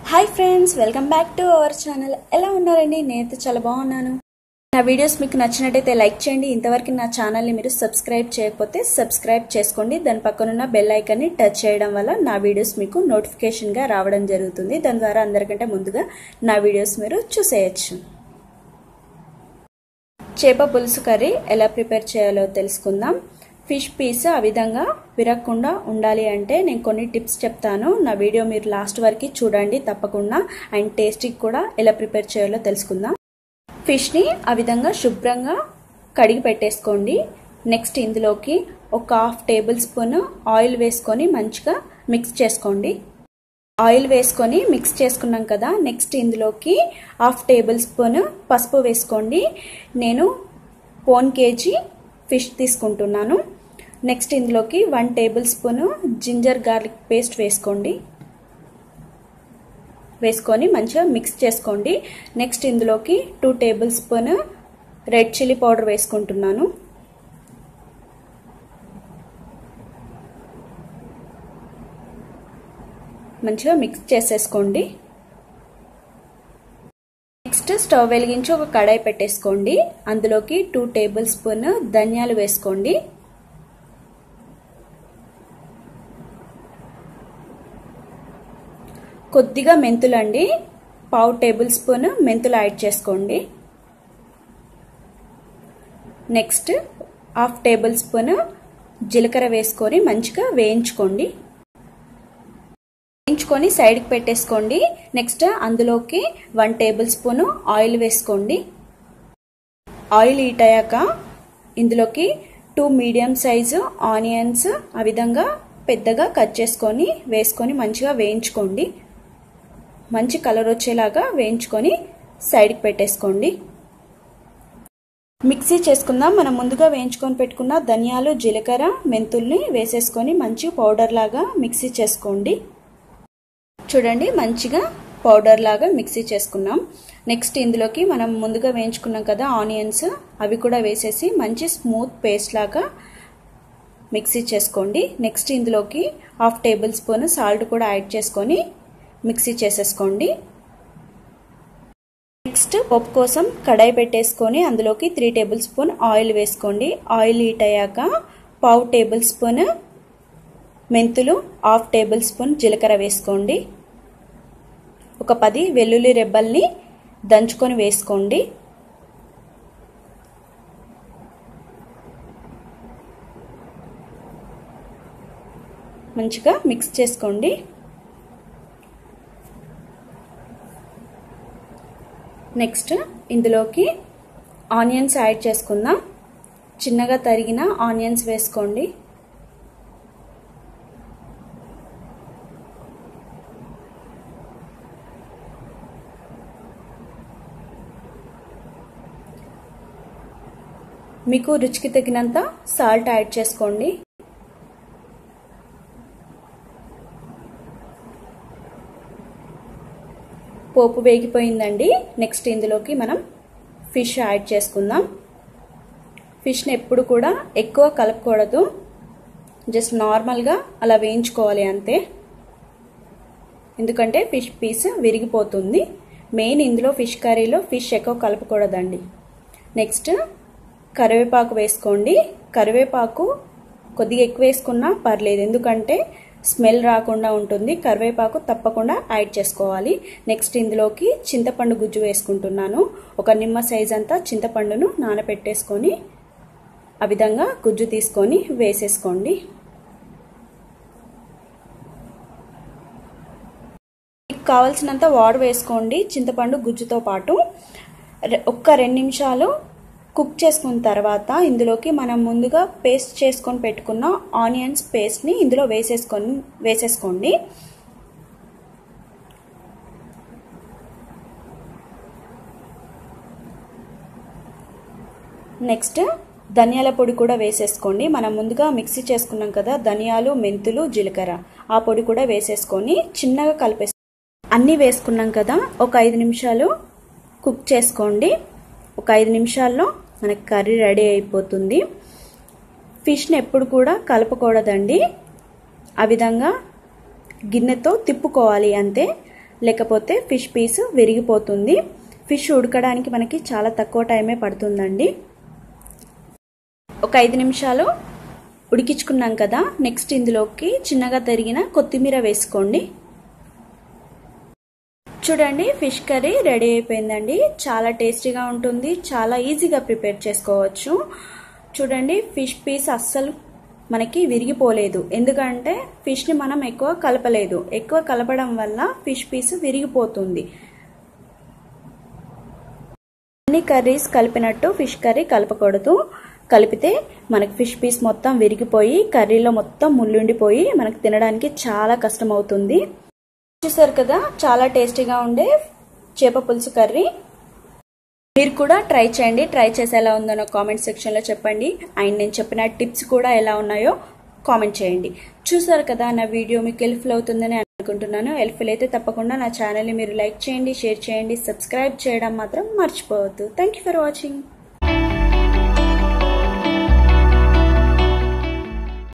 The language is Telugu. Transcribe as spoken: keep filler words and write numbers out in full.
Hi friends, welcome back to our channel. ఎలా ఉన్నారండి? నేనైతే చాలా బాగున్నాను. నా వీడియోస్ మీకు నచ్చినట్టయితే లైక్ చేయండి. ఇంతవరకు నా ఛానల్ని మీరు సబ్స్క్రైబ్ చేయకపోతే సబ్స్క్రైబ్ చేసుకోండి. దాని పక్కనున్న బెల్ ఐకాన్ని టచ్ చేయడం వల్ల నా వీడియోస్ మీకు నోటిఫికేషన్గా రావడం జరుగుతుంది. దాని ద్వారా అందరికంటే ముందుగా నా వీడియోస్ మీరు చూసేయచ్చు. చేప పులుసు కర్రీ ఎలా ప్రిపేర్ చేయాలో తెలుసుకుందాం. ఫిష్ పీస్ ఆ విధంగా విరగకుండా ఉండాలి అంటే నేను కొన్ని టిప్స్ చెప్తాను. నా వీడియో మీరు లాస్ట్ వరకు చూడండి తప్పకుండా. అండ్ టేస్టీ కూడా ఎలా ప్రిపేర్ చేయాలో తెలుసుకుందాం. ఫిష్ని ఆ విధంగా శుభ్రంగా కడిగి పెట్టేసుకోండి. నెక్స్ట్ ఇందులోకి ఒక హాఫ్ టేబుల్ స్పూన్ ఆయిల్ వేసుకొని మంచిగా మిక్స్ చేసుకోండి. ఆయిల్ వేసుకొని మిక్స్ చేసుకున్నాం కదా, నెక్స్ట్ ఇందులోకి హాఫ్ టేబుల్ స్పూన్ పసుపు వేసుకోండి. నేను పోన్ కేజీ ఫిష్ తీసుకుంటున్నాను. నెక్స్ట్ ఇందులోకి one table spoon ginger garlic paste వేసుకోండి. వేసుకొని మంచిగా మిక్స్ చేసుకోండి. నెక్స్ట్ ఇందులోకి two table spoon red chilli powder వేసుకుంటున్నాను. మంచిగా మిక్స్ చేసేసుకోండి. నెక్స్ట్ స్టవ్ వెలిగించి ఒక కడాయి పెట్టేసుకోండి. అందులోకి టూ టేబుల్ స్పూన్ ధనియాలు వేసుకోండి. కొద్దిగా మెంతులు అండి, పావు టేబుల్ స్పూన్ మెంతులు యాడ్ చేసుకోండి. నెక్స్ట్ హాఫ్ టేబుల్ స్పూన్ జీలకర్ర వేసుకొని మంచిగా వేయించుకోండి. వేయించుకొని సైడ్కి పెట్టేసుకోండి. నెక్స్ట్ అందులోకి వన్ టేబుల్ స్పూన్ ఆయిల్ వేసుకోండి. ఆయిల్ హీట్ అయ్యాక ఇందులోకి టూ మీడియం సైజు ఆనియన్స్ ఆ విధంగా పెద్దగా కట్ చేసుకొని వేసుకొని మంచిగా వేయించుకోండి. మంచి కలర్ వచ్చేలాగా వేయించుకొని సైడ్కి పెట్టేసుకోండి. మిక్సీ చేసుకుందాం. మనం ముందుగా వేయించుకొని పెట్టుకున్న ధనియాలు, జీలకర్ర, మెంతుల్ని వేసేసుకొని మంచి పౌడర్ లాగా మిక్సీ చేసుకోండి. చూడండి, మంచిగా పౌడర్ లాగా మిక్సీ చేసుకున్నాం. నెక్స్ట్ ఇందులోకి మనం ముందుగా వేయించుకున్నాం కదా ఆనియన్స్, అవి కూడా వేసేసి మంచి స్మూత్ పేస్ట్ లాగా మిక్సీ చేసుకోండి. నెక్స్ట్ ఇందులోకి హాఫ్ టేబుల్ స్పూన్ సాల్ట్ కూడా యాడ్ చేసుకొని మిక్సీ చేసేసుకోండి. నెక్స్ట్ పప్పు కోసం కడాయి పెట్టేసుకొని అందులోకి త్రీ టేబుల్ స్పూన్ ఆయిల్ వేసుకోండి. ఆయిల్ హీట్ అయ్యాక పావు టేబుల్ స్పూన్ మెంతులు, హాఫ్ టేబుల్ స్పూన్ జీలకర్ర వేసుకోండి. ఒక పది వెల్లుల్లి రెబ్బల్ని దంచుకొని వేసుకోండి. మంచిగా మిక్స్ చేసుకోండి. నెక్స్ట్ ఇందులోకి ఆనియన్స్ యాడ్ చేసుకుందాం. చిన్నగా తరిగిన ఆనియన్స్ వేసుకోండి. మీకు రుచికి తగినంత సాల్ట్ యాడ్ చేసుకోండి. పోపు వేగిపోయిందండి. నెక్స్ట్ ఇందులోకి మనం ఫిష్ యాడ్ చేసుకుందాం. ఫిష్ని ఎప్పుడు కూడా ఎక్కువ కలపకూడదు, జస్ట్ నార్మల్గా అలా వేయించుకోవాలి అంతే. ఎందుకంటే ఫిష్ పీస్ విరిగిపోతుంది. మెయిన్ ఇందులో ఫిష్ కర్రీలో ఫిష్ ఎక్కువ కలపకూడదండి. నెక్స్ట్ కరివేపాకు వేసుకోండి. కరివేపాకు కొద్దిగా ఎక్కువ వేసుకున్నా పర్లేదు, ఎందుకంటే స్మెల్ రాకుండా ఉంటుంది. కరివేపాకు తప్పకుండా యాడ్ చేసుకోవాలి. నెక్స్ట్ ఇందులోకి చింతపండు గుజ్జు వేసుకుంటున్నాను. ఒక నిమ్మ సైజ్ అంతా చింతపండును నానబెట్టేసుకొని ఆ విధంగా గుజ్జు తీసుకొని వేసేసుకోండి. మీకు కావాల్సినంత వాటర్ వేసుకోండి చింతపండు గుజ్జుతో పాటు. ఒక్క రెండు నిమిషాలు కుక్ చేసుకున్న తర్వాత ఇందులోకి మనం ముందుగా పేస్ట్ చేసుకొని పెట్టుకున్న ఆనియన్స్ పేస్ట్ని ఇందులో వేసేసుకొని వేసేసుకోండి. నెక్స్ట్ ధనియాల పొడి కూడా వేసేసుకోండి. మనం ముందుగా మిక్సీ చేసుకున్నాం కదా ధనియాలు, మెంతులు, జీలకర్ర, ఆ పొడి కూడా వేసేసుకొని చిన్నగా కలిపేసి అన్నీ వేసుకున్నాం కదా ఒక ఐదు నిమిషాలు కుక్ చేసుకోండి. ఒక ఐదు నిమిషాల్లో మనకి కర్రీ రెడీ అయిపోతుంది. ఫిష్ని ఎప్పుడు కూడా కలపకూడదండి, ఆ విధంగా గిన్నెతో తిప్పుకోవాలి అంతే. లేకపోతే ఫిష్ పీస్ విరిగిపోతుంది. ఫిష్ ఉడకడానికి మనకి చాలా తక్కువ టైమే పడుతుందండి. ఒక ఐదు నిమిషాలు ఉడికించుకున్నాం కదా, నెక్స్ట్ ఇందులోకి చిన్నగా తరిగిన కొత్తిమీర వేసుకోండి. చూడండి ఫిష్ కర్రీ రెడీ అయిపోయిందండి. చాలా టేస్టీగా ఉంటుంది, చాలా ఈజీగా ప్రిపేర్ చేసుకోవచ్చు. చూడండి ఫిష్ పీస్ అస్సలు మనకి విరిగిపోలేదు, ఎందుకంటే ఫిష్ని మనం ఎక్కువ కలపలేదు. ఎక్కువ కలపడం వల్ల ఫిష్ పీస్ విరిగిపోతుంది. అన్ని కర్రీస్ కలిపినట్టు ఫిష్ కర్రీ కలపకూడదు. కలిపితే మనకి ఫిష్ పీస్ మొత్తం విరిగిపోయి కర్రీలో మొత్తం ముళ్ళుండిపోయి మనకు తినడానికి చాలా కష్టం అవుతుంది. చూసారు కదా, చాలా టేస్టీగా ఉండే చేప పులుసు కర్రీ. మీరు కూడా ట్రై చేయండి. ట్రై చేసి ఎలా ఉందో కామెంట్ సెక్షన్లో చెప్పండి. అండ్ నేను చెప్పిన టిప్స్ కూడా ఎలా ఉన్నాయో కామెంట్ చేయండి. చూసారు కదా, నా వీడియో మీకు హెల్ప్ఫుల్ అవుతుందని అనుకుంటున్నాను. హెల్ప్ఫుల్ అయితే తప్పకుండా నా ఛానల్ని మీరు లైక్ చేయండి, షేర్ చేయండి, సబ్స్క్రైబ్ చేయడం మాత్రం మర్చిపోవద్దు. Thank you for watching.